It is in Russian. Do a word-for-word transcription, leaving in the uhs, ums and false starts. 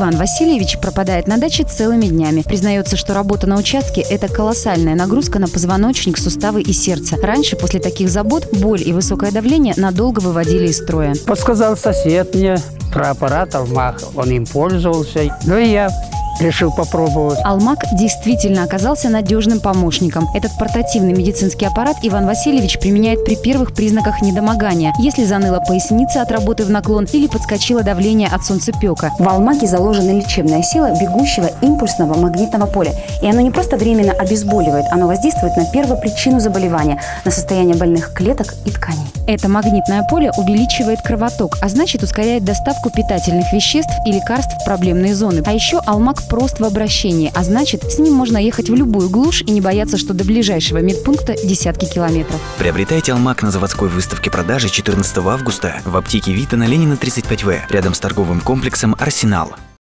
Иван Васильевич пропадает на даче целыми днями. Признается, что работа на участке – это колоссальная нагрузка на позвоночник, суставы и сердце. Раньше после таких забот боль и высокое давление надолго выводили из строя. Подсказал сосед мне про аппарат «Алмаг». Он им пользовался. Ну и я решил попробовать. «Алмаг» действительно оказался надежным помощником. Этот портативный медицинский аппарат Иван Васильевич применяет при первых признаках недомогания, если заныла поясница от работы в наклон или подскочило давление от солнцепека. В «Алмаге» заложена лечебная сила бегущего импульсного магнитного поля. И оно не просто временно обезболивает, оно воздействует на первопричину заболевания, на состояние больных клеток и тканей. Это магнитное поле увеличивает кровоток, а значит ускоряет доставку питательных веществ и лекарств в проблемные зоны. А еще «Алмаг» прост в обращении, а значит, с ним можно ехать в любую глушь и не бояться, что до ближайшего медпункта десятки километров. Приобретайте «Алмаг» на заводской выставке продажи четырнадцатого августа в аптеке «Вита» на Ленина тридцать пять В, рядом с торговым комплексом «Арсенал».